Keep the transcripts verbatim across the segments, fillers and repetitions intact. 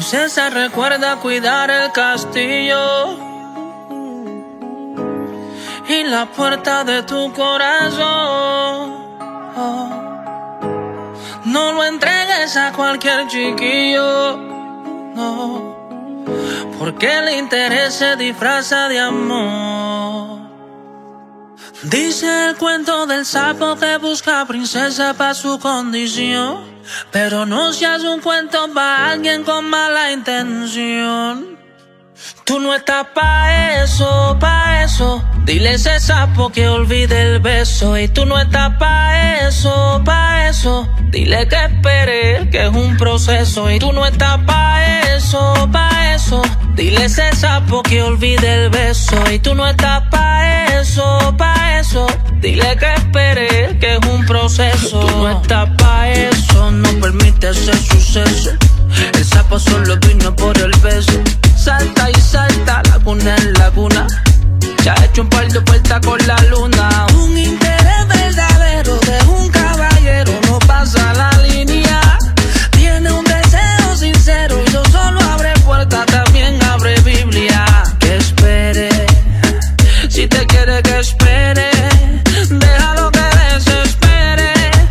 Princesa, recuerda cuidar el castillo y la puerta de tu corazón. No lo entregues a cualquier chiquillo, no, porque el interés se disfraza de amor. Dice el cuento del sapo que busca princesa pa' su condición, pero no seas un cuento pa' alguien con mala intención. Tú no estás pa' eso, pa' eso. Dile a ese sapo que olvide el beso. Y tú no estás pa' eso, pa' eso. Dile que espere, que es un proceso. Y tú no estás pa' eso, pa' eso. Dile a ese sapo que olvide el beso. Y tú no estás pa' eso, pa' eso. Dile que espere, que es un proceso. Tú no estás pa' eso, no permite ese suceso. El sapo solo vino por el beso. Salta y salta, laguna en laguna. Ya ha hecho un par de vueltas con la luna. Un interés verdadero de un caballero no pasa la línea. Tiene un deseo sincero y no solo abre puertas, también abre Biblia. Que espere, si te quiere que espere. Déjalo que desespere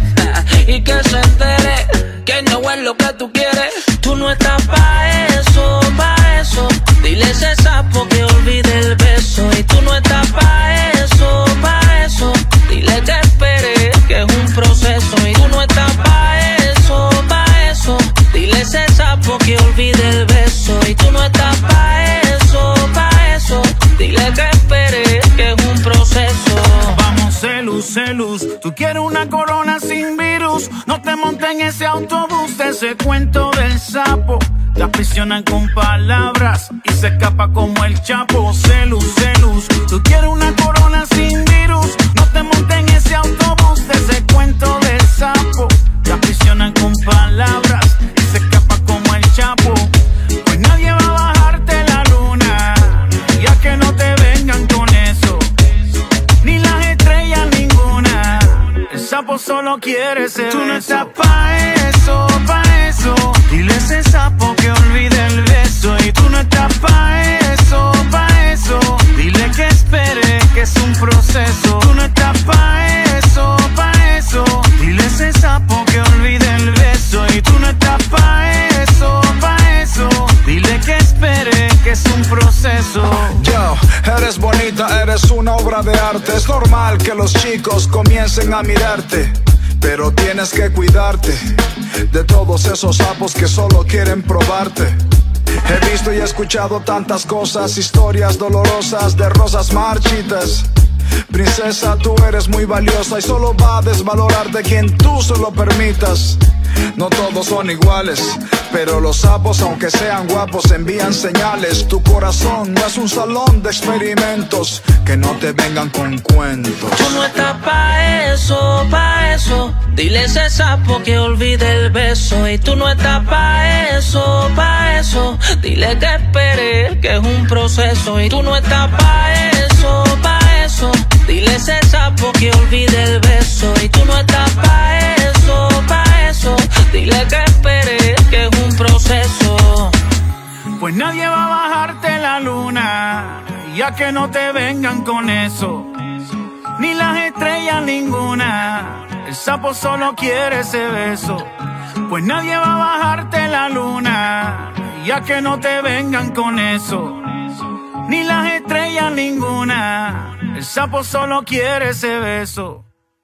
y que se entere que no es lo que tú quieres. Tú no estás pa' eso, pa' eso. Dile a ese sapo que olvide el beso. Y tú no estás pa' eso, pa' eso. Dile que espere, que es un proceso. Y tú no estás pa' eso, pa' eso. Dile a ese sapo que olvide el beso. Y tú no estás pa' eso, pa' eso. Dile que espere, que es un proceso. Vamos, celus, celus. Tú quieres una corona sin virus. No te montes en ese autobús de ese cuento del sapo. Te aprisionan con palabras y se escapa como el Chapo. Celus, celus. Tú quieres una corona sin virus. No te montes en ese autobús de ese cuento del sapo. Te aprisionan con palabras y se escapa como el Chapo. Pues nadie va a bajarte la luna, ya que no te vengan con eso. Ni las estrellas ninguna. El sapo solo quiere ser. Tú no estás pa' eso, pa' eso. Dile a ese sapo que olvide el beso. Y tú no estás pa' eso, pa' eso. Dile que espere, que es un proceso. Tú no estás pa' eso, pa' eso. Dile a ese sapo que olvide el beso. Y tú no estás pa' eso, pa' eso. Dile que espere, que es un proceso. Yo, eres bonita, eres una obra de arte. Es normal que los chicos comiencen a mirarte, pero tienes que cuidarte de todos esos sapos que solo quieren probarte. He visto y escuchado tantas cosas, historias dolorosas de rosas marchitas. Princesa, tú eres muy valiosa y solo va a desvalorarte quien tú se lo permitas. No todos son iguales, pero los sapos, aunque sean guapos, envían señales. Tu corazón no es un salón de experimentos, que no te vengan con cuentos. Tú no estás pa' eso, pa' eso. Dile a ese sapo que olvide el beso. Y tú no estás pa' eso, pa' eso. Dile que espere, que es un proceso. Y tú no estás pa' eso, pa' eso. Dile a ese sapo que olvide el beso. Y tú no estás pa' eso, pa' eso. Dile que espere, que es un proceso. Pues nadie va a bajarte la luna, ya que no te vengan con eso. Ni las estrellas ninguna. El sapo solo quiere ese beso. Pues nadie va a bajarte la luna, ya que no te vengan con eso. Ni las estrellas ninguna. El sapo solo quiere ese beso.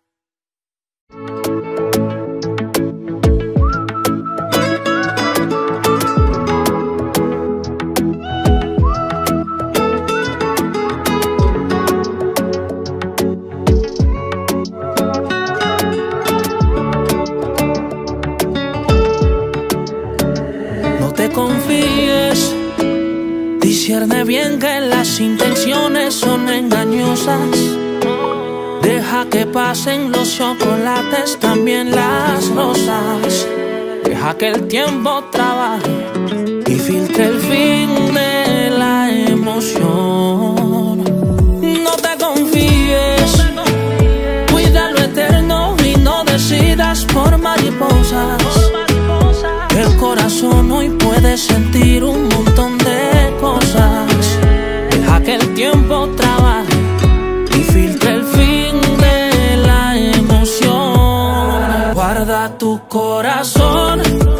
Confíes, discierne bien que las intenciones son engañosas. Deja que pasen los chocolates, también las rosas. Deja que el tiempo trabaje y filtre el fin de la emoción. No te confíes, cuida lo eterno y no decidas por mariposas. El corazón hoy puede sentir un montón de cosas. Deja que el tiempo trabaje y filtre el fin de la emoción. Guarda tu corazón,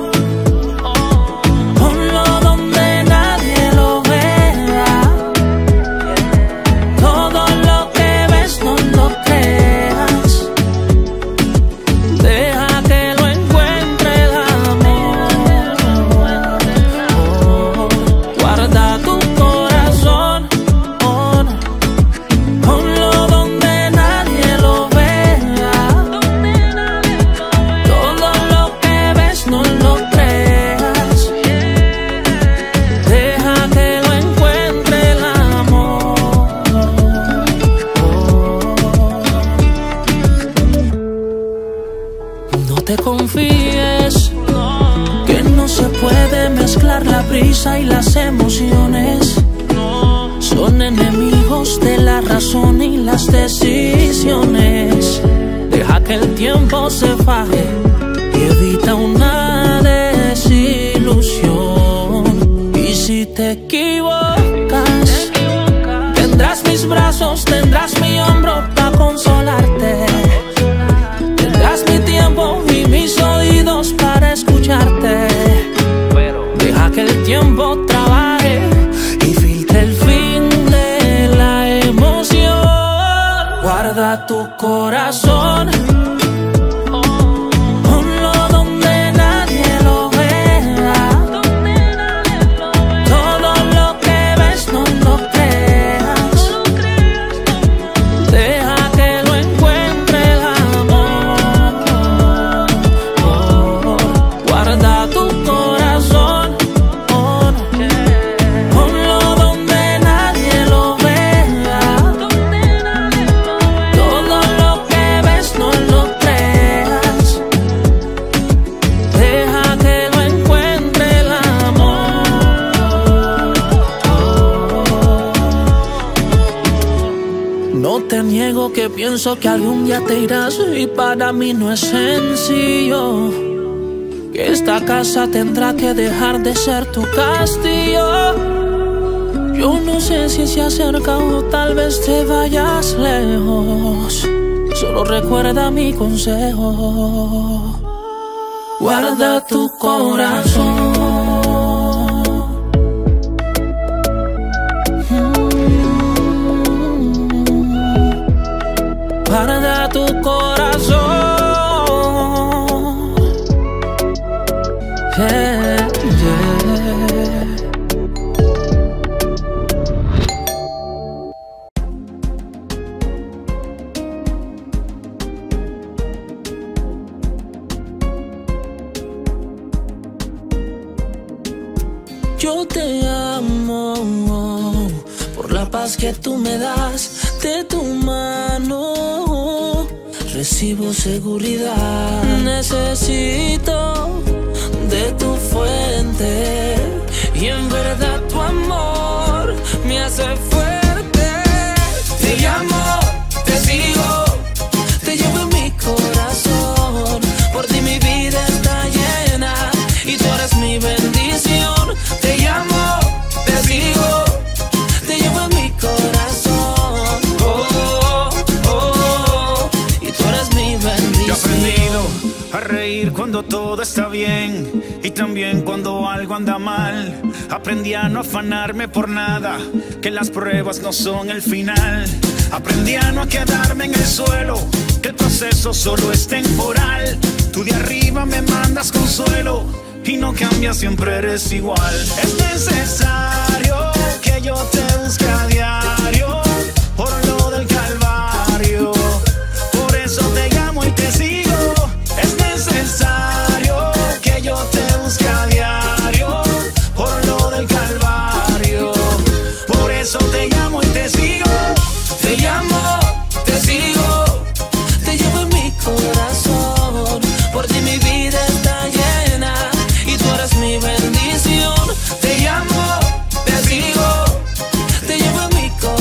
ponlo donde nadie lo vea. Todo lo que ves no lo creas. Deja que lo encuentre el amor. Oh, guarda tu corazón, oh, ponlo donde nadie lo vea. Todo lo que ves no lo creas. Deja que lo encuentre el amor. No te confíes, que no se puede mezclar la prisa y las emociones. Son enemigos de la razón y las decisiones. Deja que el tiempo se faje y evita una desilusión. Y si te equivocas, tendrás mis brazos, tendrás mi hombro para consolarte. Tendrás mi tiempo y mis oídos para escucharte. Deja que el tiempo trabaje y filtre el fin de la emoción. Guarda tu corazón, ponlo donde nadie lo vea. Todo lo que ves no lo creas. Deja que lo encuentre el amor. Oh, guarda tu corazón, oh, ponlo donde nadie lo vea. Todo lo que ves no lo creas. Deja que lo encuentre el amor. No te niego que pienso que algún día te irás y para mí no es sencillo. Que esta casa tendrá que dejar de ser tu castillo. Yo no sé si se acerca o tal vez te vayas lejos. Solo recuerda mi consejo. Guarda tu corazón. Guarda tu corazón. Yeah, yeah. Yo te amo por la paz que tú me das. De tu mano recibo seguridad. Necesito de tu fuente y en verdad tu amor me hace fuerte. Te llamo, te sigo, te llevo en mi corazón. Por ti mi vida está llena y tú eres mi bendición. Te llamo, te sigo, te llevo en mi corazón. Oh, oh, oh, y tú eres mi bendición. Yo he aprendido a reír cuando todo está bien y también cuando algo anda mal. Aprendí a no afanarme por nada, que las pruebas no son el final. Aprendí a no quedarme en el suelo, que el proceso solo es temporal. Tú de arriba me mandas consuelo y no cambias, siempre eres igual. Es necesario que yo te busque a diario por lo del calvario. Por eso te llamo y te sigo. Es necesario que yo te busque a diario por lo del calvario. Por eso te llamo y te sigo. Te llamo, te sigo, te llevo en mi corazón. Por ti mi vida está llena y tú eres mi bendición. Te llamo, te sigo, te llevo en mi corazón.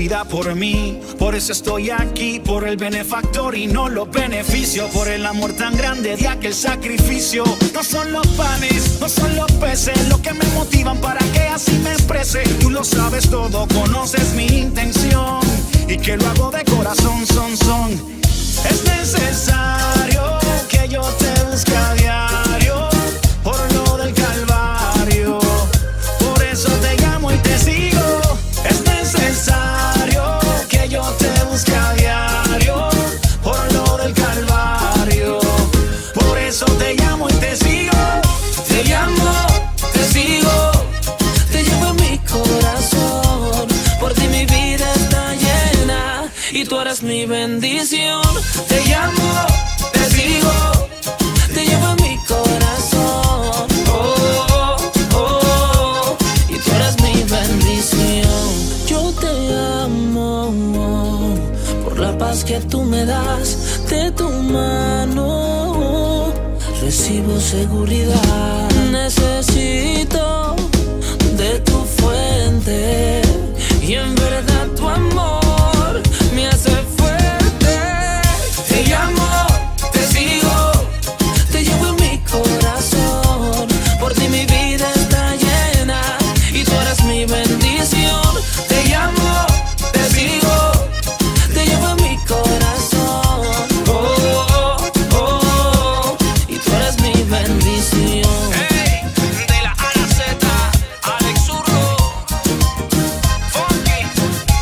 vida por mí. Por eso estoy aquí, por el benefactor y no los beneficios. Por el amor tan grande de aquel sacrificio. No son los panes, no son los peces lo que me motivan para que así me exprese. Tú lo sabes todo, conoces mi intención y que lo hago de corazón, son, son. Es necesario que yo te busque a diario por lo del Calvario. Por eso te llamo y te sigo. Es necesario que yo te busque a diario por lo del Calvario. Por eso te llamo y te sigo. Te llamo, te sigo, te llevo en mi corazón. Por ti mi vida está llena y tú eres mi bendición. Te llamo, te sigo, te llevo en mi corazón. Oh, oh, oh, y tú eres mi bendición. Yo te amo por la paz que tú me das. De tu mano recibo seguridad. Necesito de tu fuente y en verdad tu amor me hace fuerte. Te llamo, te sigo, te llevo en mi corazón. Por ti mi vida está llena y tú eres mi bendición. Te llamo, te sigo, te llevo en mi corazón. Oh, oh, oh, y tú eres mi bendición. Hey, de la A a la Z, Alex Zurdo, Funky,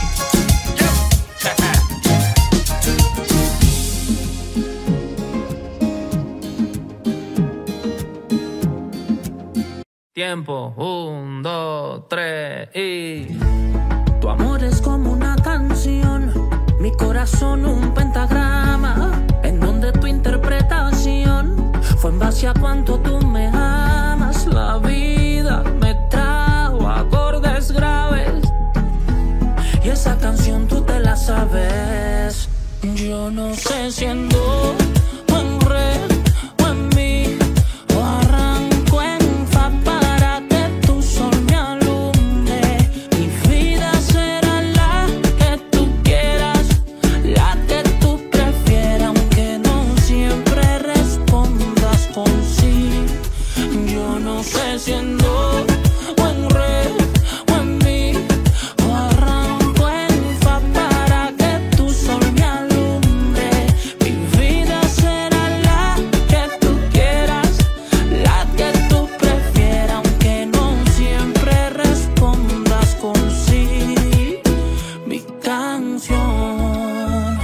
Tiempo, un, dos, tres y... Tu amor es como una canción, mi corazón un pentagrama, en donde tu interpretación fue en base a cuánto tú me amas. La vida me trajo acordes graves y esa canción tú te la sabes. Yo no sé si ando en re o en mi, o arranco en fa para que tu sol me alumbre. Mi vida será la que tú quieras, la que tú prefieras, aunque no siempre respondas con sí. Yo no sé si ando en re o en mi, o arranco en fa para que tu sol me alumbre. Mi vida será la que tú quieras, la que tú prefieras, aunque no siempre respondas con sí. Mi canción.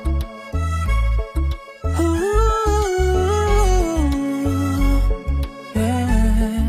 Uh, yeah.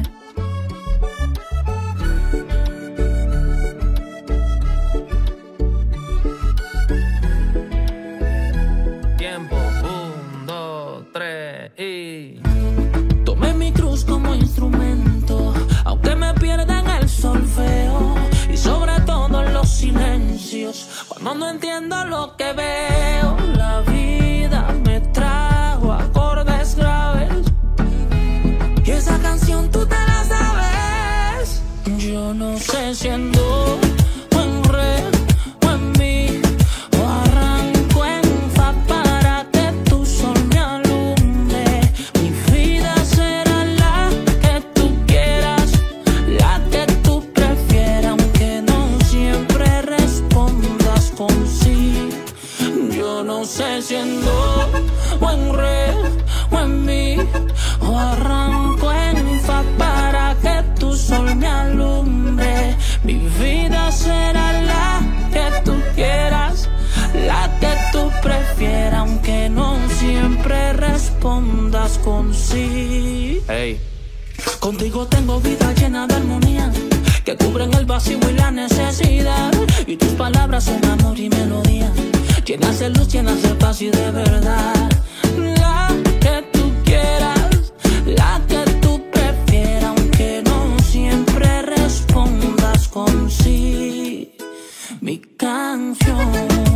Tiempo, un, dos, tres y... Tomé mi cruz como instrumento, aunque me pierda en el solfeo y sobre todo en los silencios, cuando no entiendo lo que veo. La vida me trajo acordes graves y esa canción tú te la sabes. Yo no sé si ando en re o en mi, o arranco en fa para que tu sol me alumbre. Mi vida será la que tú quieras, la que tú prefieras, aunque no siempre respondas con sí. Yo no sé si ando en re o en mi, o arranco en fa para que tu sol me alumbre. Mi vida será la que tú quieras, la que tú prefieras, aunque no siempre respondas con sí. Hey. Contigo tengo vida llena de armonía, que cubren el vacío y la necesidad. Y tus palabras son amor y melodía, llenas de luz, llenas de paz y de verdad. La que tú quieras, la que tú prefieras, aunque no siempre respondas con sí. Mi canción.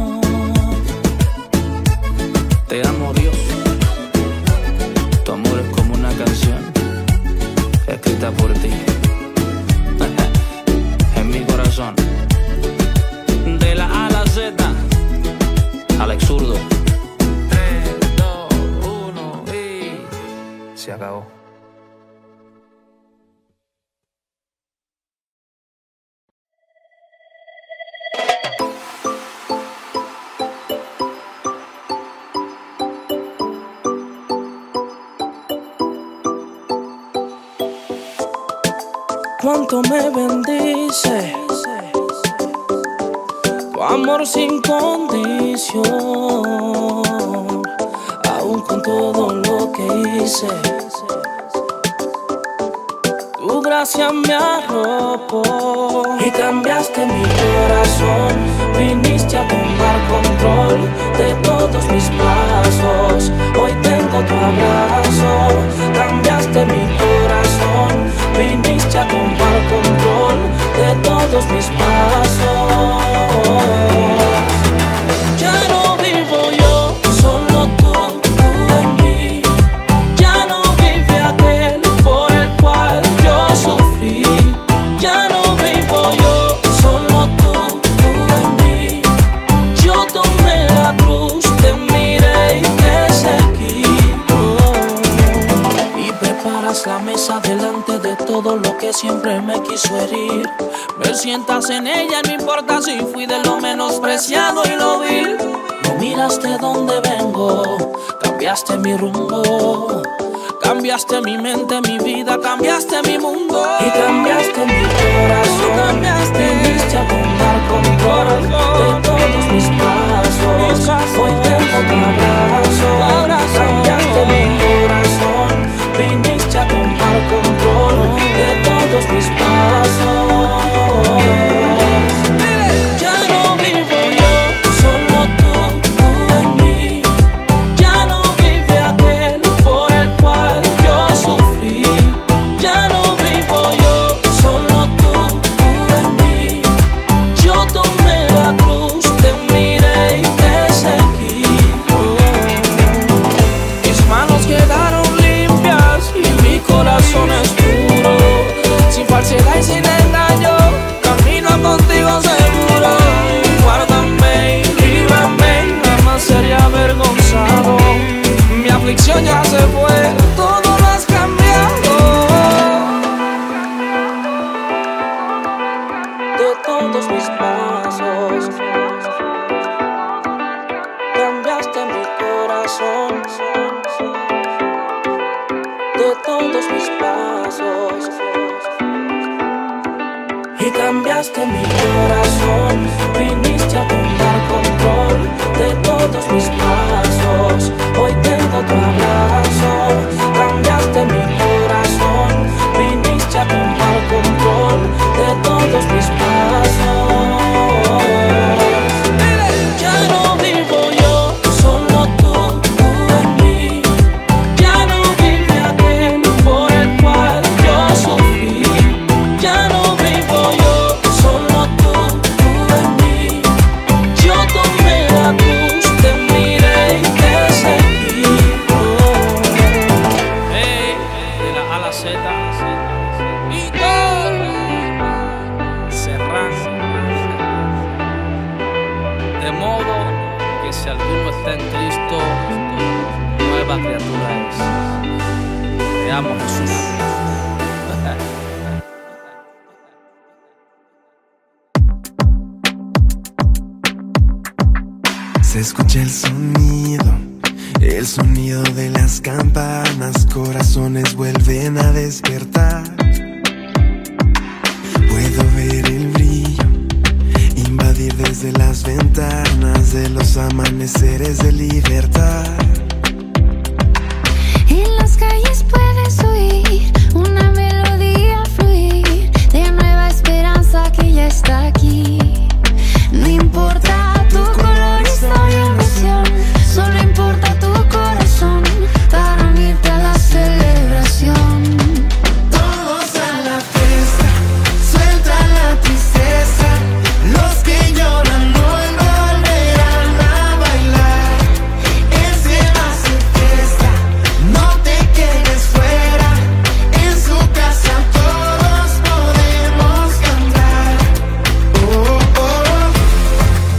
Te amo, Dios. Tu amor es como una canción escrita por ti en mi corazón. De la A a la acabó. Cuánto me bendice tu amor sin condición, aún con todo lo que hice. Tu gracia me arropó y cambiaste mi corazón. Viniste a tomar control de todos mis pasos. Hoy tengo tu abrazo. Cambiaste mi corazón. Viniste a tomar control de todos mis pasos. Ya no vivo yo, solo tú, tú en mí. Ya no vive aquel por el cual yo sufrí. Ya no vivo yo, solo tú, tú en mí. Yo tomé la cruz, te miré y te seguí. Oh. Y preparas la mesa delante de todo lo que siempre me quiso herir. Me sientas en ella, no importa si fui de lo menospreciado y lo vil. No miraste dónde vengo, cambiaste mi rumbo. Cambiaste mi mente, mi vida, cambiaste mi mundo. Y cambiaste mi corazón, cambiaste. Viniste a tomar control de todos mis pasos. Hoy tengo tu abrazo. Cambiaste mi corazón. Viniste a tomar control de todos mis pasos. Ya no vivo yo, solo tú, tú en mí. Ya no vive aquel por el cual yo sufrí. Ya no vivo yo, solo tú, tú en mí. Yo tomé la cruz, te miré y te seguí. Oh. Mis manos quedaron limpias y mi corazón es puro. Sin falsedad y sin engaño, camino contigo seguro. Guárdame y líbrame, jamás sería avergonzado. Mi aflicción ya se fue, todo lo has cambiado. De todos mis pasos, cambiaste mi corazón. De todos mis pasos, y cambiaste mi corazón. Viniste a tomar control de todos mis pasos. Hoy tengo tu abrazo. Cambiaste mi corazón. Viniste a tomar control de todos mis pasos. Ya no vivo yo, solo tú, tú en mí. Ya no vive aquel por el cual yo sufrí. Ya no vivo yo, solo tú, tú en mí. Yo tomé la cruz, te miré y te seguí. Oh. Hey, de la A a la Z, y Serrán. De modo que si alguno está en Cristo, nueva criatura es. Te amo, Jesús. Se escucha el sonido, el sonido de las campanas, corazones vuelven a despertar. Puedo ver el brillo invadir desde las ventanas de los amaneceres de libertad. En las calles puedes oír una melodía fluir de nueva esperanza que ya está aquí. No importa tu color, historia o misión, solo importa tu corazón para unirte a la celebración. Todos a la fiesta, suelta la tristeza. Los que lloran hoy volverán a bailar. Es que va a ser fiesta, no te quedes fuera. En su casa todos podemos cantar. Oh, oh.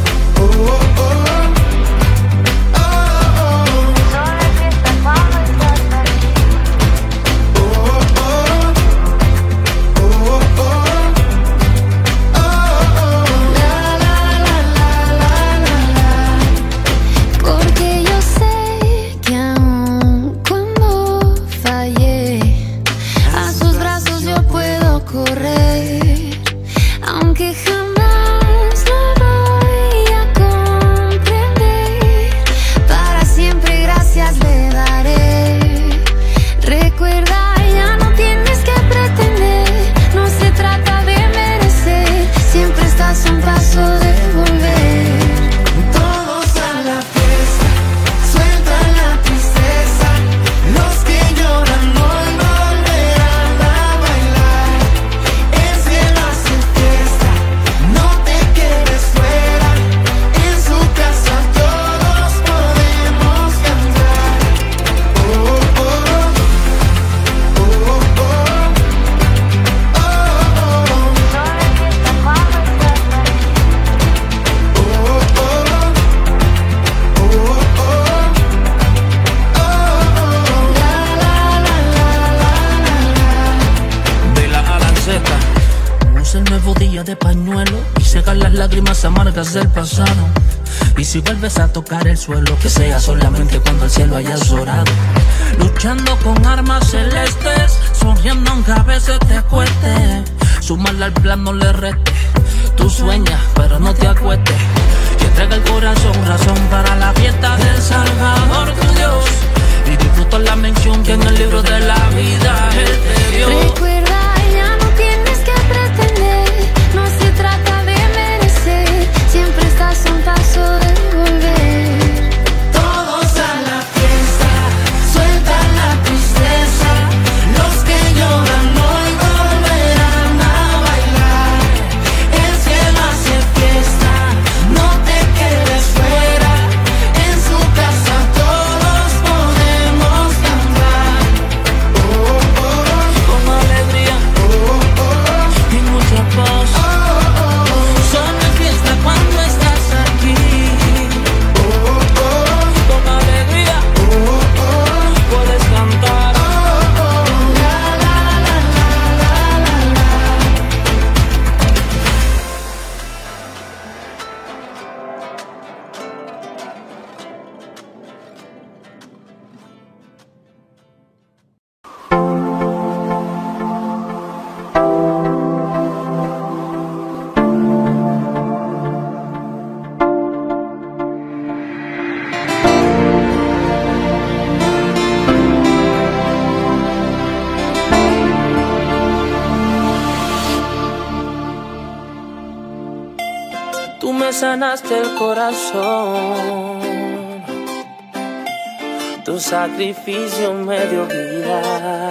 lágrimas amargas del pasado. Y si vuelves a tocar el suelo, que sea solamente cuando el cielo haya llorado. Luchando con armas celestes, sonriendo aunque a veces te cueste. Sumarle al plan no le reste. Tú sueñas, pero no te acuestes. Y entrega el corazón, razón para la fiesta del Salvador, tu Dios. Y disfruta la mención que en el libro de la vida Él te dio. Recuerda, ya no tienes que pretender, no se trata de merecer, siempre estás a un paso de volver. Todos a la fiesta, suelta la tristeza, los que lloran hoy volverán a bailar. El cielo hace fiesta, no te quedes fuera, en su casa todos podemos cantar. Oh, oh, oh. Con alegría y mucha paz. Son de fiesta cuando estás aquí. Con alegría puedes cantar. Tú me sanaste el corazón, tu sacrificio me dio vida.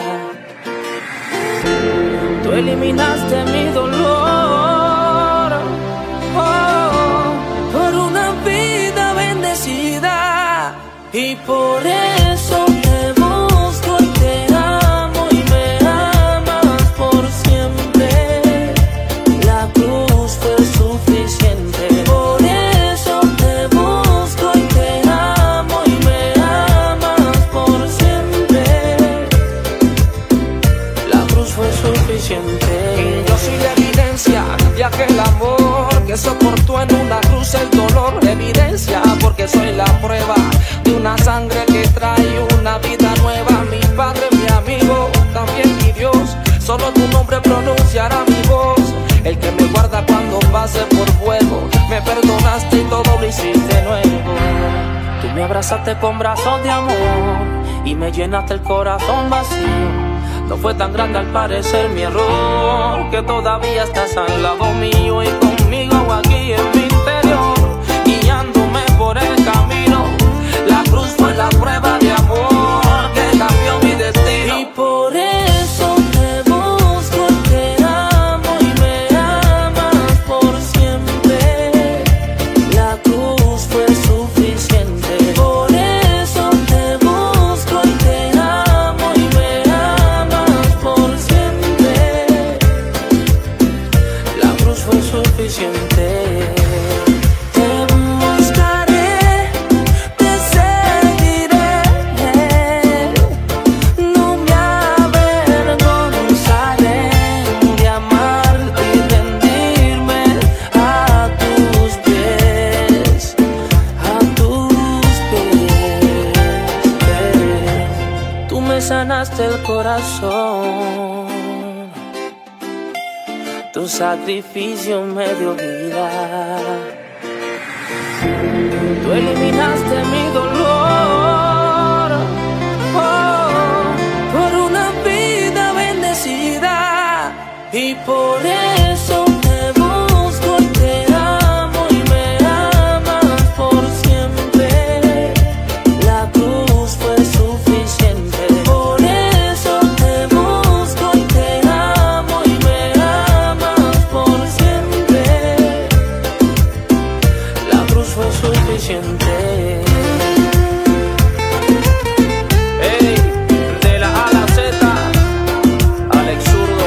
Tú eliminaste mi dolor, oh, por una vida bendecida. Y por eso te busco y te amo y me amas por siempre. La cruz fue suficiente. Por eso te busco y te amo y me amas por siempre. La cruz fue suficiente. Y yo soy la evidencia de aquel amor que soportó en una cruz el dolor. Evidencia porque soy la prueba de una sangre que trae una vida nueva. Mi padre, mi amigo, también mi Dios, solo tu nombre pronunciará mi voz. El que me guarda cuando pase por fuego. Me perdonaste y todo lo hiciste nuevo. Tú me abrazaste con brazos de amor y me llenaste el corazón vacío. No fue tan grande al parecer mi error, que todavía estás al lado mío y conmigo aquí en mi interior, guiándome por el camino. La cruz fue la prueba de amor que cambió mi destino. Y por eso te busco y te amo y me amas por siempre. La cruz fue suficiente. Por eso te busco y te amo y me amas por siempre. La cruz fue suficiente. Te buscaré, te seguiré, no me avergonzaré de amarte y rendirme a tus pies, a tus pies. Tú me sanaste el corazón, tu sacrificio me dio vida. Tú eliminaste mi dolor, oh, por una vida bendecida. Y por eso te busco y te amo y me amas por siempre. La cruz fue suficiente. Por eso te busco y te amo y me amas por siempre. La cruz fue suficiente. Ey, de la A a la Z, Alex Zurdo.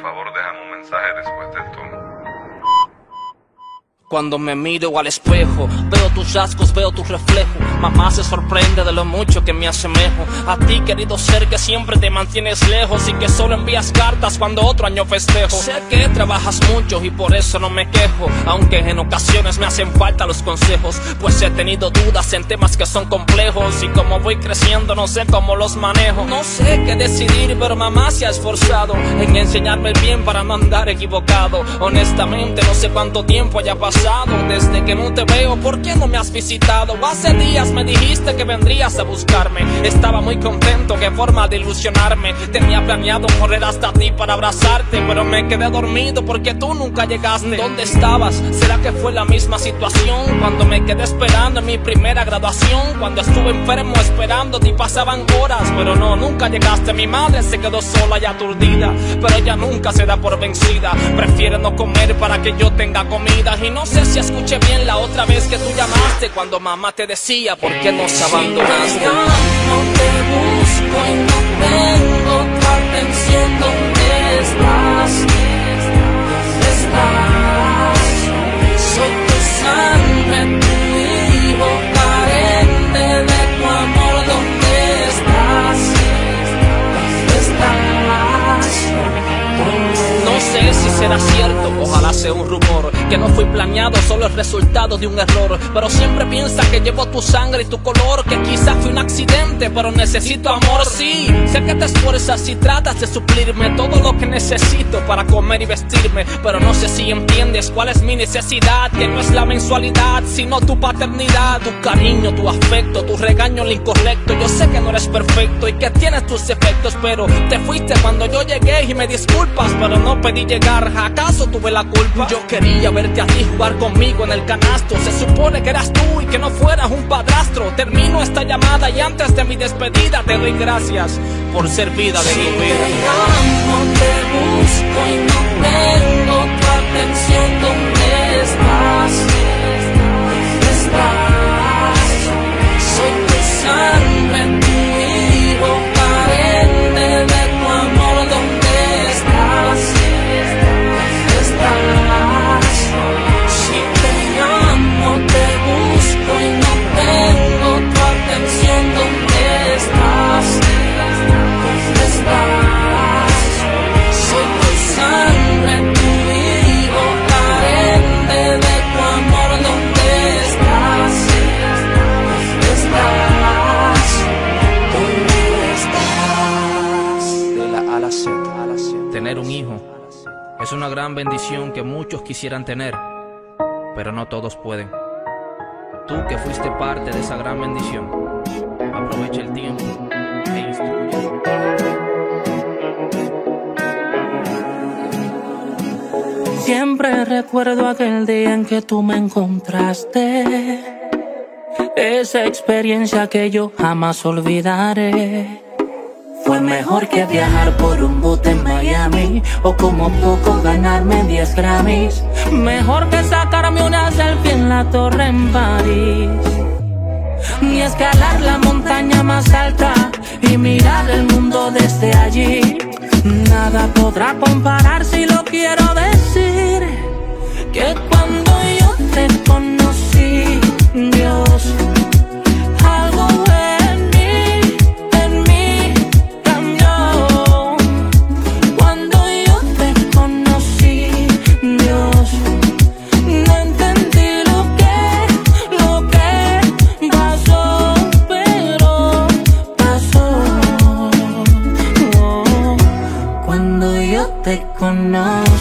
favor déjame un mensaje después del tono. Cuando me miro al espejo, veo tus rasgos, veo tu reflejo. Mamá se sorprende de lo mucho que me asemejo a ti, querido ser que siempre te mantienes lejos y que solo envías cartas cuando otro año festejo. Sé que trabajas mucho y por eso no me quejo, aunque en ocasiones me hacen falta los consejos, pues he tenido dudas en temas que son complejos y como voy creciendo no sé cómo los manejo. No sé qué decidir, pero mamá se ha esforzado en enseñarme el bien para no andar equivocado. Honestamente no sé cuánto tiempo haya pasado desde que no te veo, ¿por qué no me has visitado? Hace días me dijiste que vendrías a buscarme. Estaba muy contento, qué forma de ilusionarme. Tenía planeado correr hasta ti para abrazarte, pero me quedé dormido porque tú nunca llegaste. ¿Dónde estabas? ¿Será que fue la misma situación cuando me quedé esperando en mi primera graduación? Cuando estuve enfermo esperándote y pasaban horas, pero no, nunca llegaste. Mi madre se quedó sola y aturdida, pero ella nunca se da por vencida. Prefiere no comer para que yo tenga comida. Y no sé si escuché bien la otra vez que tú llamaste cuando mamá te decía ¿por qué nos abandonaste? Si yo no te busco y no tengo tu atención, ¿dónde estás? Estás. Soy tu sangre, tu hijo, carente de tu amor, ¿dónde estás? Estás. No sé si será cierto, ojalá sea un rumor, que no fui planeado, solo el resultado de un error. Pero siempre piensa que llevo tu sangre y tu color, que quizás fue un accidente, pero necesito amor. Sí, sé que te esfuerzas y tratas de suplirme todo lo que necesito para comer y vestirme, pero no sé si entiendes cuál es mi necesidad, que no es la mensualidad, sino tu paternidad, tu cariño, tu afecto, tu regaño lo incorrecto. Yo sé que no eres perfecto y que tienes tus defectos, pero te fuiste cuando yo llegué y me disculpas, pero no pedí llegar, ¿acaso tuve la culpa? Yo quería verte a ti jugar conmigo en el canasto, se supone que eras tú y que no fueras un padrastro. Termino esta llamada y antes de mi despedida te doy gracias por ser vida de mi vida. Si yo no te busco y no tengo tu atención, ¿dónde estás? Estás. Soy tu sangre, tu hijo, carente de tu amor, ¿dónde estás? Estás. Si te llamo, te busco y no tengo tu atención, ¿dónde estás? Estás. Soy tu sangre, tu hijo, carente de tu amor, ¿dónde estás? Estás. ¿Dónde estás? De la A a la Z, tener un hijo es una gran bendición que muchos quisieran tener, pero no todos pueden. Tú que fuiste parte de esa gran bendición, aprovecha el tiempo e instruye. Siempre recuerdo aquel día en que tú me encontraste, esa experiencia que yo jamás olvidaré. Fue mejor que viajar por un bote en Miami, o como poco ganarme diez Grammys. Mejor que sacarme una selfie en la torre en París, ni escalar la montaña más alta y mirar el mundo desde allí. Nada podrá comparar si lo quiero decir, que cuando yo te conocí, Dios, algo en mí, en mí cambió. Cuando yo te conocí, Dios, no entendí lo que, lo que pasó, pero pasó. Oh, cuando yo te conocí.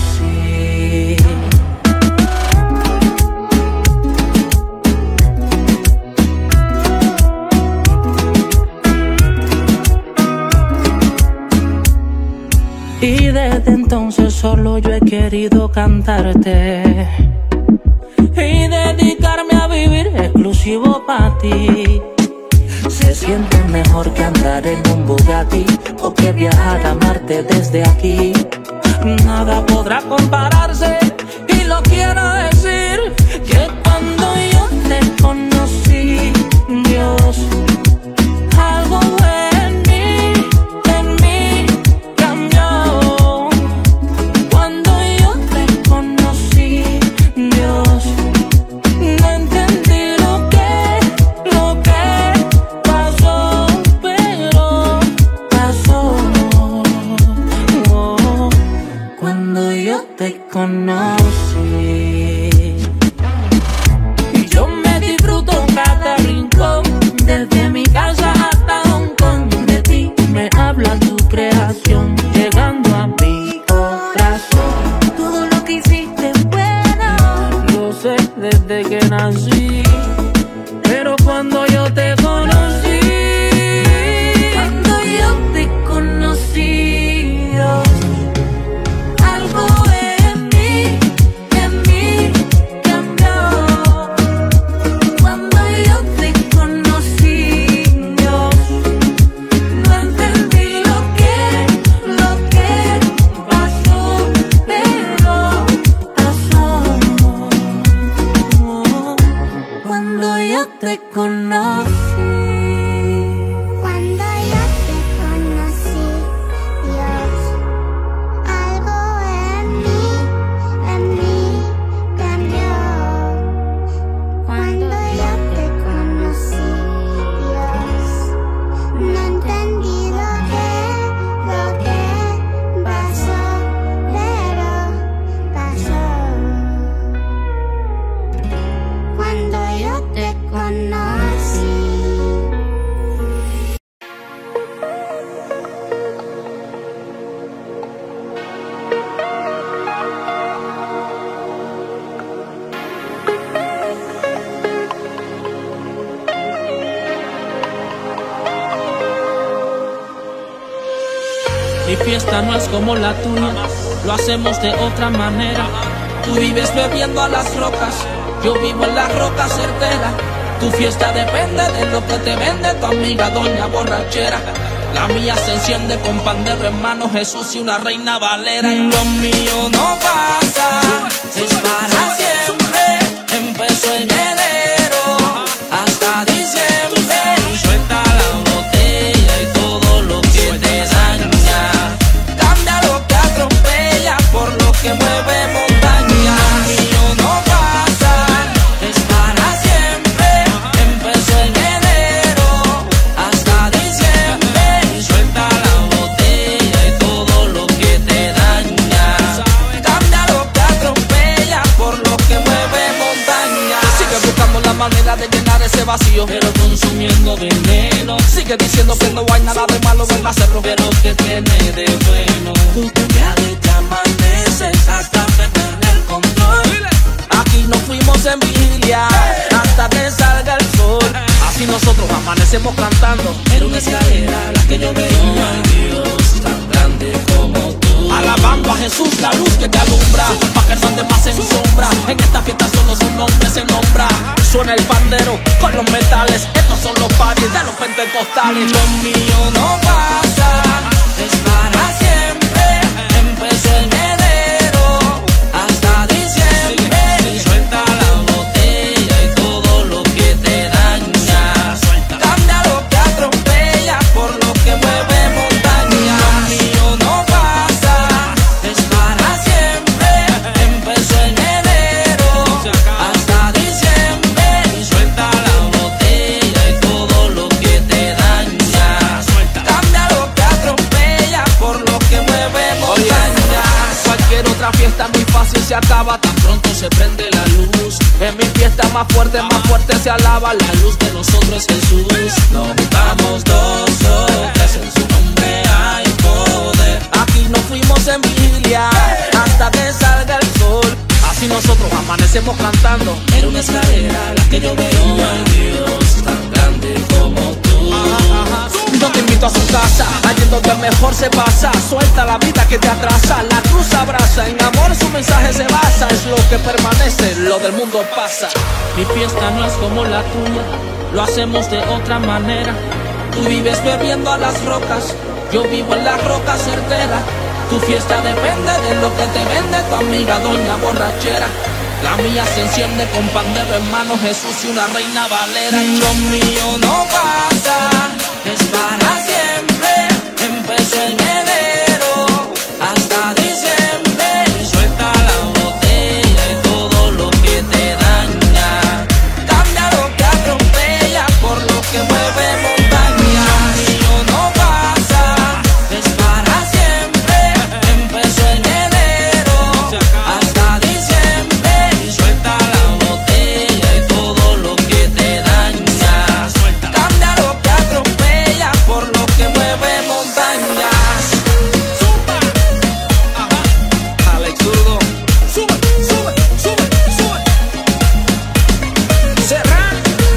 Y desde entonces solo yo he querido cantarte y dedicarme a vivir exclusivo para ti. Se siente mejor que andar en un Bugatti o que viajar a Marte desde aquí. Nada podrá compararse y lo quiero decir, que cuando yo te conocí, Dios, algo en mí, en mí cambió. Mi fiesta no es como la tuya, lo hacemos de otra manera. Tú vives bebiendo a las rocas, yo vivo en las rocas certeras. Tu fiesta depende de lo que te vende tu amiga doña borrachera. La mía se enciende con pandero en mano, Jesús y una reina valera. Lo mío no pasa, es para siempre. Empezó en enero hasta diciembre. Suelta la botella y todo lo que te daña. Cambia lo que atropella por lo que mueve montaña. Lo mío no pasa, es para siempre. Empezó en enero hasta diciembre. Suelta la botella y todo lo que te daña. Cambia lo que atropella por lo que mueve montaña. Sigue buscando la manera de llenar ese vacío, pero consumiendo veneno. Sigue diciendo que no hay nada de malo en hacerlo, pero que tiene de bueno. Tú te te amaneces hasta perder el control. Aquí nos fuimos en vigilia hasta que salga el sol. Así nosotros amanecemos cantando. Era una escalera la que yo veo. Ay Dios, tan grande como tú. Alabando a Jesús, la luz que te alumbra, pa' que no andes más en sombra. En esta fiesta solo su nombre se nombra. Suena el pandero con los metales. Estos son los parties de los pentecostales. Lo mío no pasa, es para siempre. Empezó en enero hasta diciembre. Suelta la botella y todo lo que te daña. Cambia lo que atropella por lo que mueve montaña. Lo mío no pasa, es para siempre. Empezó en enero hasta diciembre. Suelta la botella y todo lo que te daña. Cambia lo que atropella por lo que mueve montaña. Cualquier otra fiesta muy fácil se acaba tan pronto se prende la luz. En mi fiesta más fuerte, más fuerte se alaba. La luz de nosotros es Jesús. Nos juntamos dos o tres, en su nombre hay poder. Aquí nos fuimos en vigilia hasta que salga el sol. Así nosotros amanecemos cantando. Era una escalera la que yo veo. Ay Dios, tan grande como tú. Yo te invito a su casa, allí donde mejor se pasa. Suelta la vida que te atrasa, la cruz abraza. En amor su mensaje se basa. Es lo que permanece, lo del mundo pasa. Mi fiesta no es como la tuya, lo hacemos de otra manera. Tú vives bebiendo a las rocas, yo vivo en las rocas certeras. Tu fiesta depende de lo que te vende tu amiga doña borrachera. La mía se enciende con pandero en mano, Jesús y una reina valera. Lo mío no pasa, es para siempre. Empezó en enero hasta diciembre. Suelta la botella y todo lo que te daña. Cambia lo que atropella por lo que mueve montaña. Lo mío no pasa, es para siempre. Empezó en enero hasta diciembre. Suelta la botella y todo lo que te daña. Cambia lo que atropella por lo que mueve montañas. Alex Zurdo. Sube, sube, sube, sube. Serrano.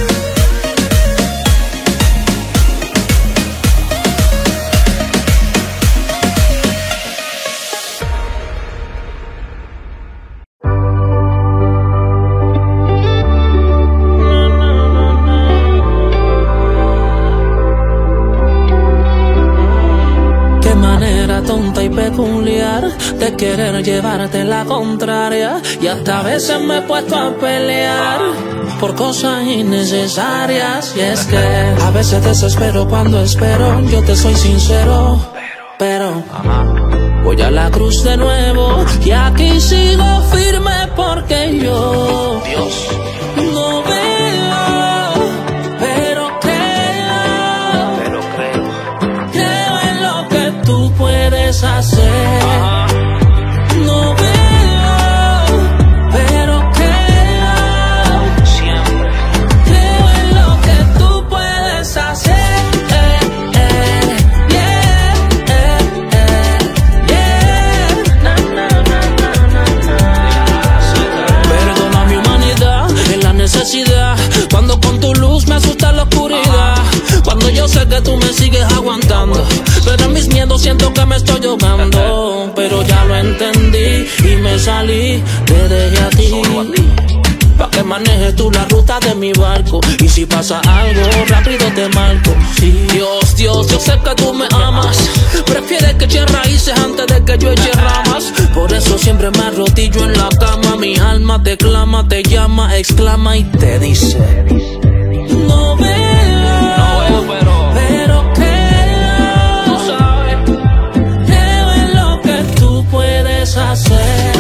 Qué manera tonta y peculiar de querer llevarte la contraria. Y hasta a veces me he puesto a pelear por cosas innecesarias. Y es que a veces desespero cuando espero. Yo te soy sincero, pero voy a la cruz de nuevo. Y aquí sigo firme porque yo, Dios, no veo, pero creo, Pero creo. creo en lo que tú puedes hacer. No veo, pero creo, Siempre. creo en lo que tú puedes hacer. Eh, eh, yeah, eh, eh, yeah. Na, na, na, na, na, na. Perdona mi humanidad en la necesidad, cuando con tu luz me asusta la oscuridad, cuando yo sé que tú me sigues aguantando, pero en mis miedos fondo siento que me estoy ahogando, pero ya lo entendí y me salí, te dejé a ti, pa' que manejes tú la ruta de mi barco. Y si pasa algo, rápido te marco. Sí. Dios, Dios, yo sé que tú me amas. Prefieres que eche raíces antes de que yo eche ramas. Por eso siempre me arrodillo en la cama. Mi alma te clama, te llama, exclama y te dice: no veo, no veo, pero, pero creo, tú sabes, creo en lo que tú puedes hacer.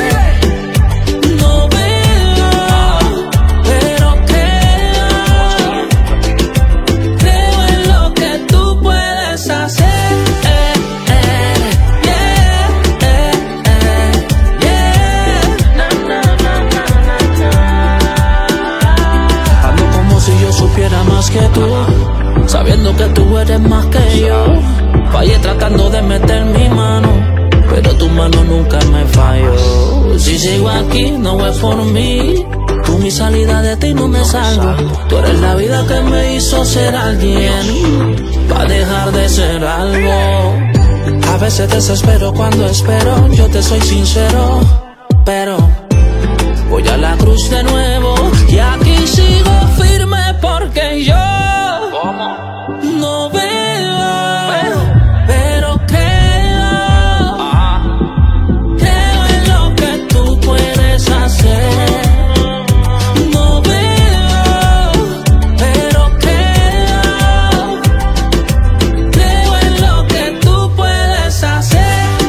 Que tú, sabiendo que tú eres más que yo. Fallé tratando de meter mi mano, pero tu mano nunca me falló. Si sigo aquí, no es por mí. Tú mi salida de ti no me salgo. Tú eres la vida que me hizo ser alguien, pa' dejar de ser algo. A veces desespero cuando espero, yo te soy sincero, pero voy a la cruz de nuevo y aquí sigo firme porque yo no veo, pero creo, creo en lo que tú puedes hacer. No veo, pero creo, creo en lo que tú puedes hacer.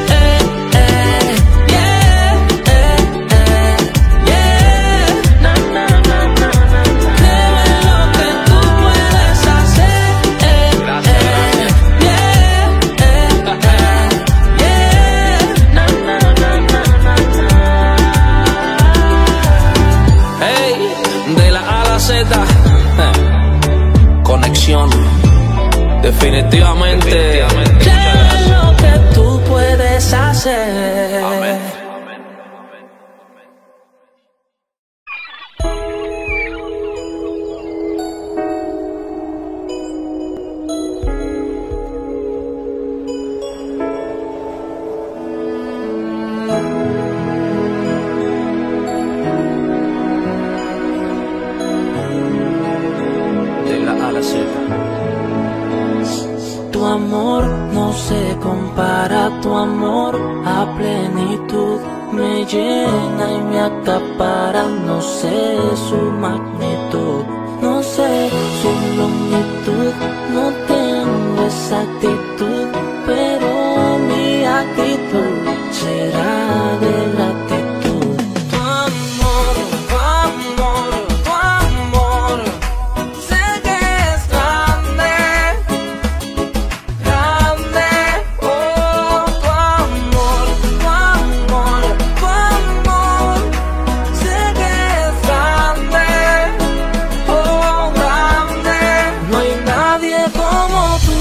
Conexión, definitivamente, definitivamente. ¿Qué es lo que tú puedes hacer? Amén. Tu amor no se compara, tu amor a plenitud me llena y me acapara. No sé su magnitud, no sé su longitud, no tengo esa actitud, pero mi actitud será de gratitud. Tu amor, tu amor, tu amor, sé que es grande, grande. Oh, tu amor, tu amor, tu amor, sé que es grande, oh, grande. No hay nadie como tú.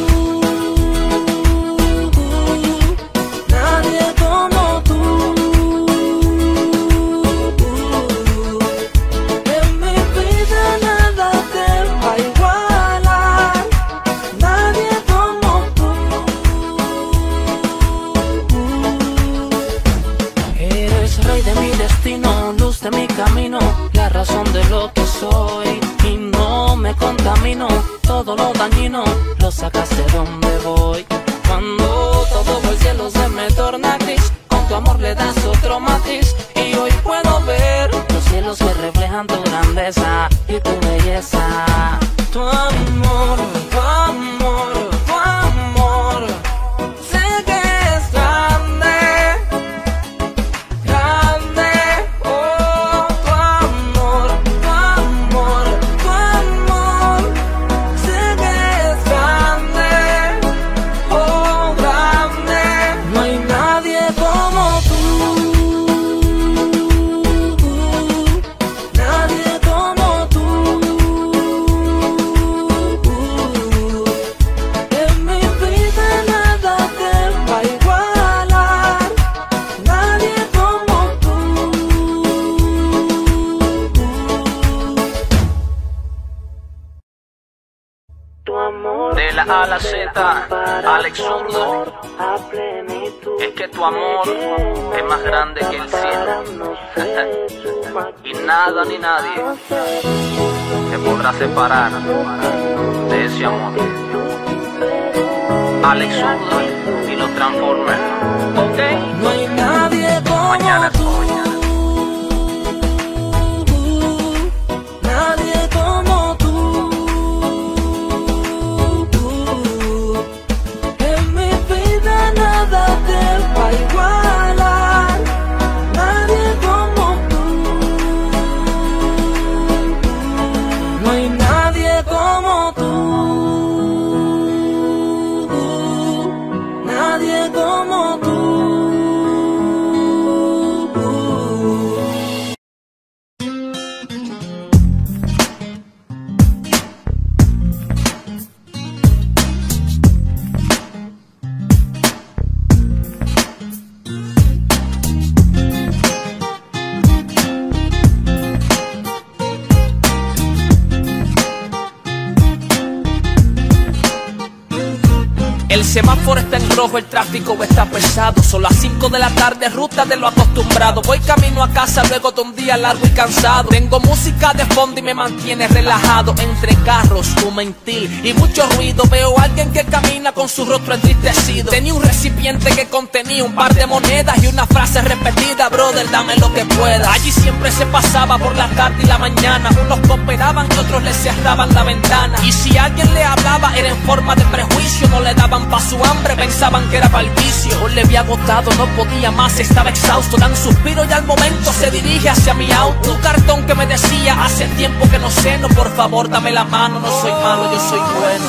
De mi camino, la razón de lo que soy, y no me contamino. Todo lo dañino lo sacas de donde voy. Cuando todo el cielo se me torna gris, con tu amor le das otro matiz. Y hoy puedo ver los cielos que reflejan tu grandeza y tu belleza. Tu amor, tu amor, tu amor, sé que es grande. la A a la Z, Alex Zurdo. Es que tu amor es más grande que el cielo. Y nada ni nadie te podrá separar de ese amor. Alex Zurdo y los Transformers. Ok. No hay nadie como Mañana. tú. Nadie como tú. En mi vida nada te va a igualar. Nadie como tú. No hay nadie como tú. Nadie como tú. El semáforo está en rojo, el tráfico está pesado. Son las cinco de la tarde, ruta de lo acostumbrado. Voy camino a casa luego de un día largo y cansado. Tengo música de fondo y me mantiene relajado. Entre carros, mentil y mucho ruido. Veo a alguien que camina con su rostro entristecido. Tenía un recipiente que contenía un par de monedas y una frase repetida: brother, dame lo que puedas. Allí siempre se pasaba por la tarde y la mañana. Unos cooperaban y otros le cerraban la ventana. Y si alguien le hablaba era en forma de prejuicio. No le daban pa' su hambre, pensaban que era pa'l vicio. Yo le vi agotado, no podía más, estaba exhausto. Dan suspiro y al momento se dirige hacia mi auto. Un cartón que me decía: hace tiempo que no ceno, por favor dame la mano, no soy malo, yo soy bueno.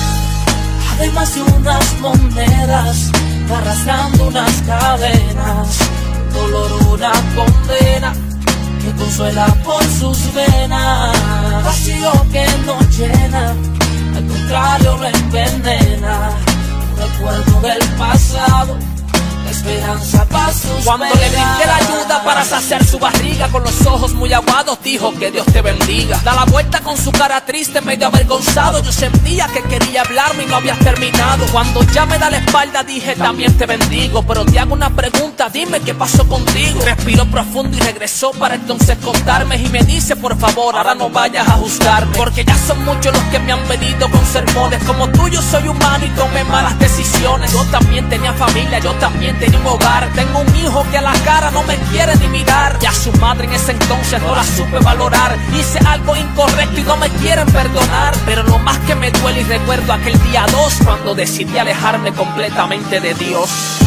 Además de unas monedas, arrastrando unas cadenas, dolor una condena que consuela por sus venas. Vacío que no llena, al contrario lo envenena. Recuerdo del pasado, esperanza para sus Cuando penas. le brindé la ayuda para saciar su barriga, con los ojos muy aguados dijo: que Dios te bendiga. Da la vuelta con su cara triste, medio avergonzado. Yo sentía que quería hablarme y no había terminado. Cuando ya me da la espalda dije: también te bendigo, pero te hago una pregunta, dime qué pasó contigo. Respiró profundo y regresó para entonces contarme. Y me dice: por favor, ahora no vayas a juzgarme, porque ya son muchos los que me han venido con sermones. Como tú yo soy humano y tomé malas decisiones. Yo también tenía familia, yo también tenía un hogar. Tengo un hijo que a la cara no me quiere ni mirar. Y a su madre en ese entonces no la supe valorar. Hice algo incorrecto y no me quieren perdonar. Pero lo más que me duele y recuerdo aquel día dos, cuando decidí alejarme completamente de Dios.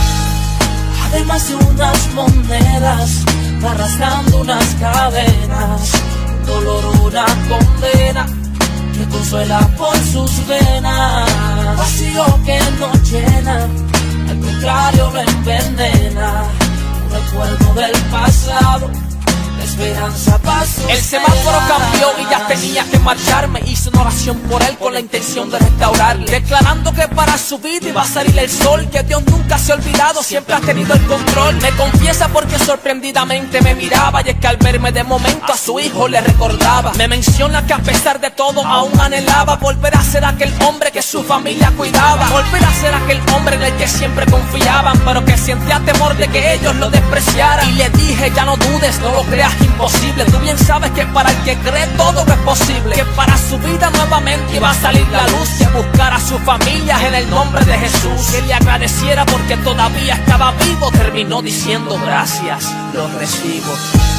Además de unas monedas, arrastrando unas cadenas, dolor una condena que consuela por sus venas. Vacío que no llena, al contrario lo envenena. Un recuerdo del pasado, la esperanza para sus El semáforo penas. cambió y ya tenía que marcharme. Hice una oración por él con la intención de restaurarle, declarando que para su vida iba a salir el sol, que Dios nunca se ha olvidado, siempre ha tenido el control. Me confiesa porque sorprendidamente me miraba, y es que al verme de momento a su hijo le recordaba. Me menciona que a pesar de todo aún anhelaba volver a ser aquel hombre que su familia cuidaba, volver a ser aquel hombre en el que siempre confiaban, pero que sentía temor de que ellos lo despreciaran. Y le dije: ya no dudes, no lo creas imposible. Tú bien sabes que para el que cree todo es posible, que para su vida nuevamente iba a salir la luz, que buscara a su familia en el nombre de Jesús, que le agradeciera porque todavía estaba vivo. Terminó diciendo: gracias, lo recibo.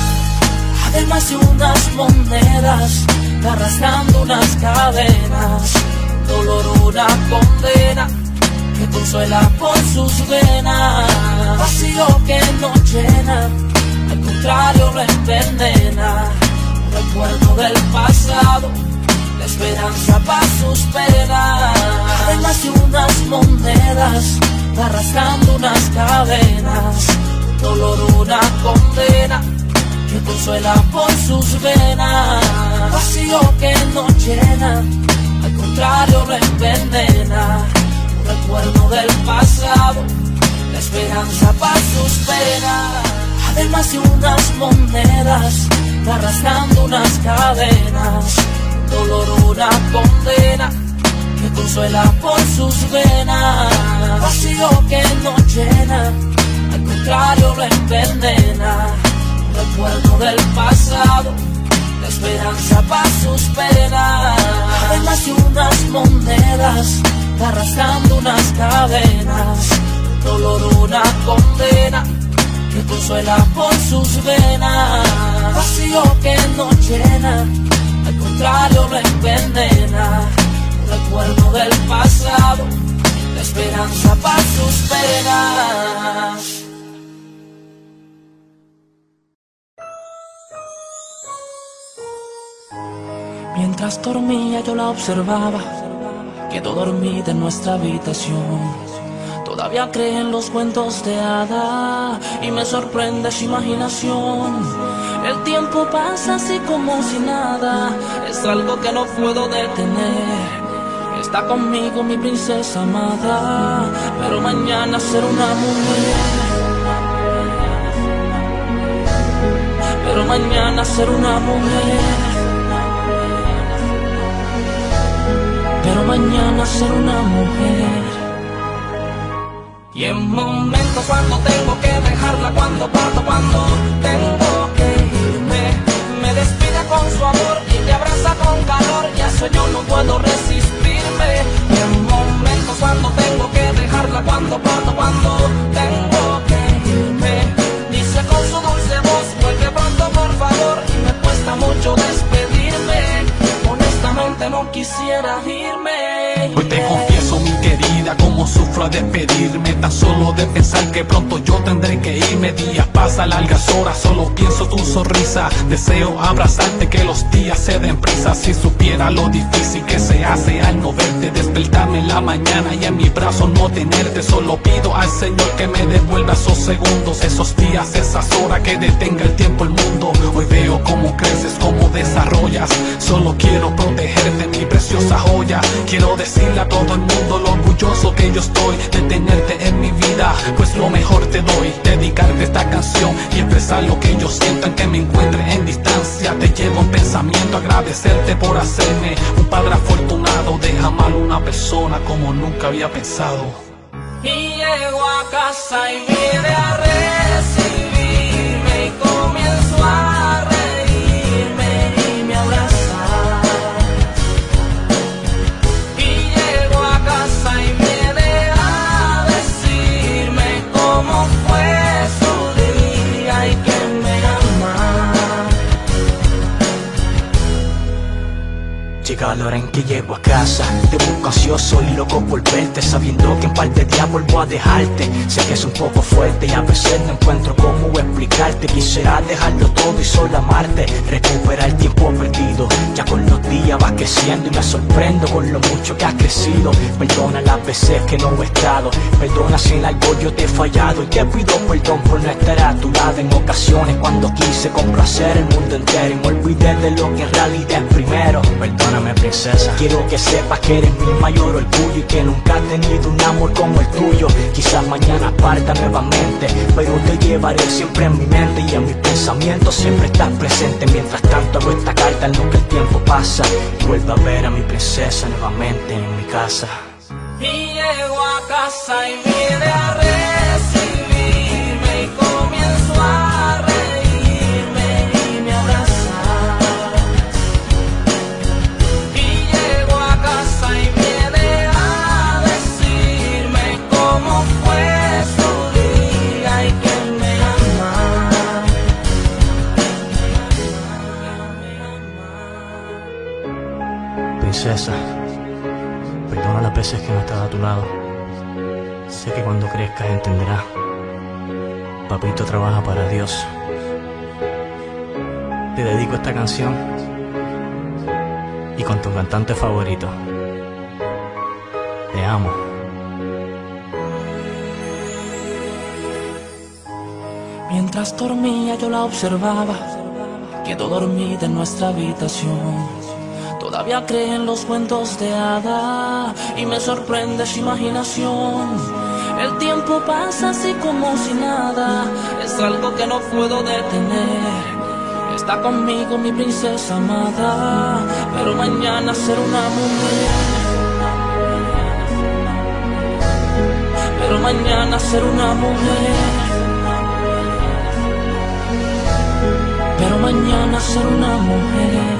Además de unas monedas, arrastrando unas cadenas, dolor una condena que consuela por sus venas. Vacío que no llena, al contrario lo envenena. Un recuerdo del pasado, la esperanza para sus penas. Además de unas monedas, arrastrando unas cadenas, dolor una condena que consuela por sus venas. Vacío que no llena, al contrario lo envenena. Un recuerdo del pasado, la esperanza para sus penas. Además de unas monedas, arrastrando unas cadenas, dolor una condena que consuela por sus venas. Vacío que no llena, al contrario lo envenena. Recuerdo del pasado, la esperanza para sus penas. Además de unas monedas, arrastrando unas cadenas. Dolor una condena, que consuela por sus venas. Vacío que no llena, al contrario lo envenena. Recuerdo del pasado, la esperanza para sus penas. Mientras dormía yo la observaba, quedó dormida en nuestra habitación. Todavía cree en los cuentos de hada y me sorprende su imaginación. El tiempo pasa así como si nada, es algo que no puedo detener. Está conmigo mi princesa amada, pero mañana será una mujer. Pero mañana será una mujer. Pero mañana será una mujer. Y en momentos cuando tengo que dejarla, cuando parto, cuando tengo que irme, me despide con su amor y me abraza con calor, y a eso yo no puedo resistirme. Y en momentos cuando tengo que dejarla, cuando parto, cuando tengo que irme, dice con su dulce voz, vuelve pronto por favor, y me cuesta mucho despedirme, honestamente no quisiera irme. Hoy te confieso, mi querida, cómo sufro a despedirme, tan solo de pensar que pronto yo tendré que irme. Días pasan, largas horas, solo pienso tu sonrisa. Deseo abrazarte, que los días se den prisa. Si supiera lo difícil que se hace al no verte, despertarme en la mañana y en mis brazos no tenerte. Solo pido al Señor que me devuelva esos segundos, esos días, esas horas, que detenga el tiempo, el mundo. Hoy veo cómo creces, cómo desarrollas. Solo quiero protegerte, mi preciosa joya. Quiero decirle a todo el mundo lo orgulloso que yo estoy de tenerte en mi vida, pues lo mejor te doy, dedicarte esta canción y expresar lo que yo siento en que me encuentre en distancia. Te llevo en pensamiento, agradecerte por hacerme un padre afortunado, de amar a una persona como nunca había pensado. Y llego a casa y viene a recibirme y comienzo a reírme y me abraza. Llega la hora en que llego a casa, te busco ansioso y loco por verte, sabiendo que en par de días vuelvo a dejarte. Sé que es un poco fuerte y a veces no encuentro cómo explicarte. Quisiera dejarlo todo y solo amarte, recuperar el tiempo perdido. Ya con los días vas creciendo y me sorprendo con lo mucho que has crecido. Perdona las veces que no he estado, perdona si en algo yo te he fallado, y te pido perdón por no estar a tu lado en ocasiones cuando quise complacer el mundo entero y me olvidé de lo que en realidad es primero. Perdóname, princesa, quiero que sepas que eres mi mayor orgullo y que nunca he tenido un amor como el tuyo. Quizás mañana parta nuevamente, pero te llevaré siempre en mi mente y en mis pensamientos siempre estás presente. Mientras tanto hago esta carta en lo que el tiempo pasa y vuelvo a ver a mi princesa nuevamente en mi casa. Y llego a casa y viene a recibirme y comienzo a reírme y me abraza. Princesa, perdona las veces que no estaba a tu lado. Sé que cuando crezcas entenderás. Papito trabaja para Dios. Te dedico esta canción y con tu cantante favorito. Te amo. Mientras dormía yo la observaba, quedó dormida en nuestra habitación. Todavía cree en los cuentos de hada y me sorprende su imaginación. El tiempo pasa así como si nada, es algo que no puedo detener. Está conmigo mi princesa amada, pero mañana será una mujer. mañana ser una mujer, pero mañana ser una mujer.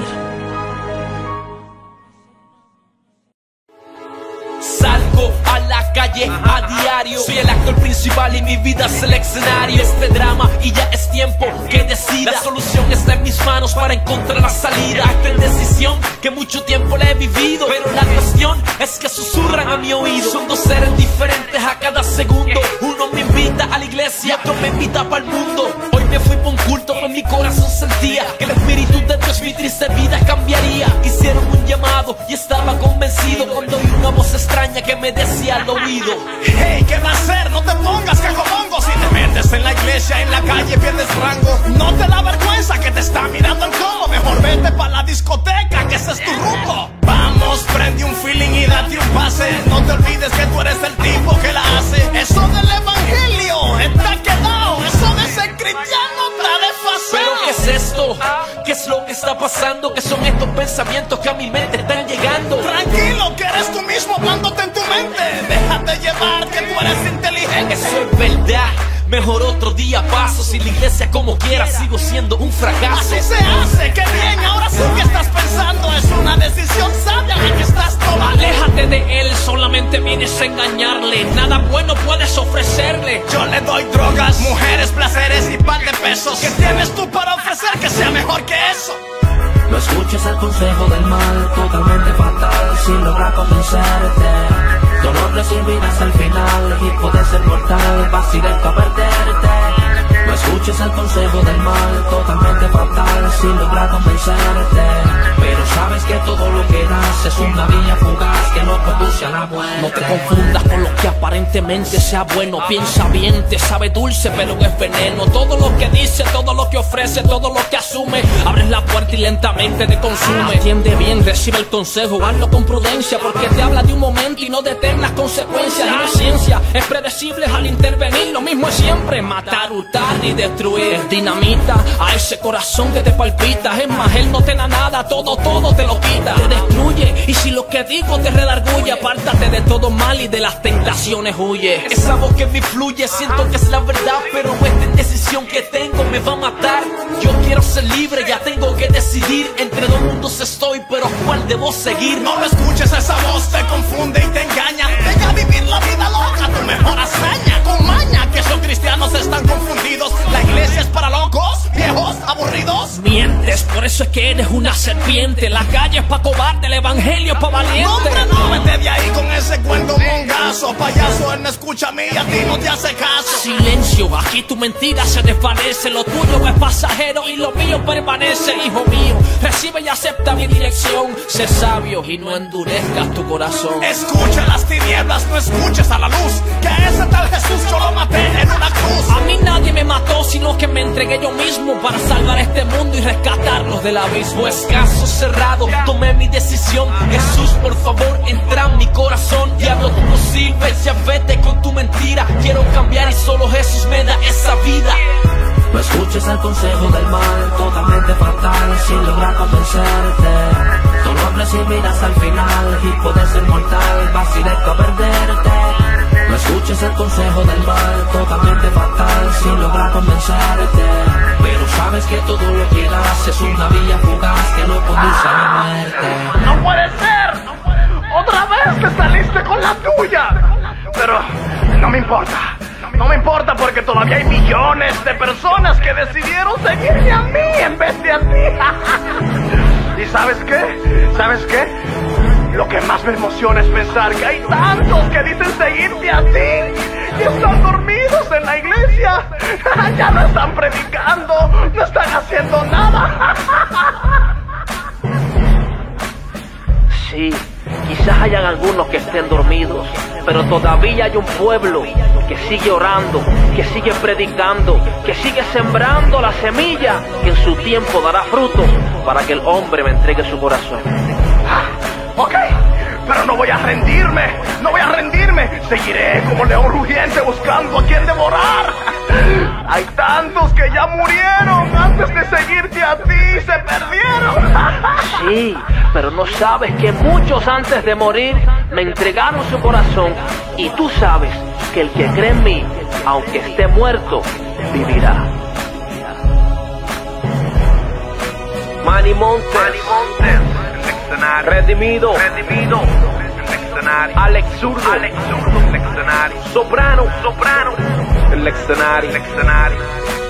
Salgo a la calle a diario, soy el actor principal y mi vida es el escenario. Este drama y ya es tiempo que decida. La solución está en mis manos para encontrar la salida. Esta indecisión que mucho tiempo la he vivido, pero la cuestión es que susurran a mi oído. Son dos seres diferentes a cada segundo. Uno me invita a la iglesia, otro me invita para el mundo. Hoy me fui por un culto, con mi corazón sentía que el espíritu de Dios mi triste vida cambiaría. Hicieron un llamado y estaba convencido cuando oí una voz extraña que me decía al oído: hey, ¿qué va a hacer? No te pongas cagomongo. Si te metes en la iglesia, en la calle pierdes rango. No te da vergüenza que te está mirando el codo. Mejor vete pa' la discoteca, que ese es tu rumbo. Vamos, prende un feeling y date un pase. No te olvides que tú eres el tipo que la hace. Eso del evangelio está quedado. Eso de ser cristiano está desfasado. ¿Pero qué es esto? ¿Qué es lo que está pasando? ¿Qué son estos pensamientos que a mi mente están llegando? Tranquilo, que eres tú mismo hablándote en tu mente. Déjate llevar, que tú eres inteligente. Eso es verdad. Mejor otro día paso. Si la iglesia como quiera sigo siendo un fracaso. Así se hace, qué bien. Ahora sí que estás pensando. Es una decisión sabia la que estás tomando. Aléjate de él, solamente vienes a engañarle. Nada bueno puedes ofrecerle. Yo le doy drogas, mujeres, placeres y par de pesos. ¿Qué tienes tú para ofrecer que sea mejor que eso? No escuches el consejo del mal, totalmente fatal, si logra convencerte. Dolor recibirás al final y puedes ser mortal, vas directo a perderte. No escuches el consejo del mal, totalmente fatal, si logra convencerte. Pero sabes que todo lo que das es una vía fugaz que no conduce a la muerte. No te confundas con lo que aparentemente sea bueno. Piensa bien, te sabe dulce pero es veneno. Todo lo que dice, todo lo que ofrece, todo lo que asume, abres la puerta y lentamente te consume. Entiende bien, recibe el consejo, hazlo con prudencia, porque te habla de un momento y no detén las consecuencias. Y no es ciencia, es predecible al intervenir. Lo mismo es siempre, matar, hurtar y destruir. Es dinamita a ese corazón que te palpita. Es más, él no te da nada, todo, todo te lo quita. Te destruye, y si lo que digo te redarguye, apártate de todo mal y de las tentaciones huye. Esa voz que me fluye, siento que es la verdad, pero esta indecisión que tengo me va a matar. Yo quiero ser libre, ya tengo que decidir. Entre dos mundos estoy, pero ¿cuál debo seguir? No lo escuches, esa voz te confunde y te engaña. Deja vivir la vida loca, tu mejor hazaña. Con maña, que esos cristianos están confundidos. La iglesia es para locos, viejos, aburridos. Mientes, por eso es que eres una serpiente. La calle es pa' cobarde, el evangelio es pa' valiente. No, hombre, no, vete de ahí con ese cuento mongazo. Payaso, él no escucha a mí y a ti no te hace caso. Silencio, aquí tu mentira se desvanece. Lo tuyo es pasajero y lo mío permanece. Hijo mío, recibe y acepta mi dirección. Sé sabio y no endurezcas tu corazón. Escucha las tinieblas, no escuches a la luz. Que a ese tal Jesús yo lo maté en una cruz. A mí nadie me mató, sino que me entregué yo mismo para salvar este mundo y rescatarlos del abismo. Pues caso cerrado, tomé mi decisión. Jesús, por favor, entra en mi corazón. Diablo, tú no sirves, ya vete con tu mentira. Quiero cambiar y solo Jesús me da esa vida. No escuches el consejo del mal, totalmente fatal, si logra convencerte. Dolor recibirás al final y puedes ser mortal, vas directo a perderte. No escuches el consejo del mal, totalmente fatal, si logra convencerte. Pero sabes que todo lo que das es una vía fugaz que no conduce a la muerte. ¡No puede ser! ¡Otra vez te saliste con la tuya! Pero no me importa. No me importa porque todavía hay millones de personas que decidieron seguirme a mí en vez de a ti. ¿Y sabes qué? ¿Sabes qué? Lo que más me emociona es pensar que hay tantos que dicen seguirte a ti y están dormidos en la iglesia. Ya no están predicando, no están haciendo nada. Sí, quizás hayan algunos que estén dormidos, pero todavía hay un pueblo que sigue orando, que sigue predicando, que sigue sembrando la semilla que en su tiempo dará fruto para que el hombre me entregue su corazón. Ah, ok, pero no voy a rendirme, no voy a rendirme. Seguiré como león rugiente buscando a quien devorar. Hay tantos que ya murieron antes de seguirte a ti, se perdieron. Sí, pero no sabes que muchos antes de morir me entregaron su corazón. Y tú sabes que el que cree en mí, aunque esté muerto, vivirá. Manny Montes, Manny Montes, el escenario. Redimido, Redimido, el escenario. Alex Zurdo, Alex Zurdo, el escenario. Soprano, Soprano, el escenario. el escenario.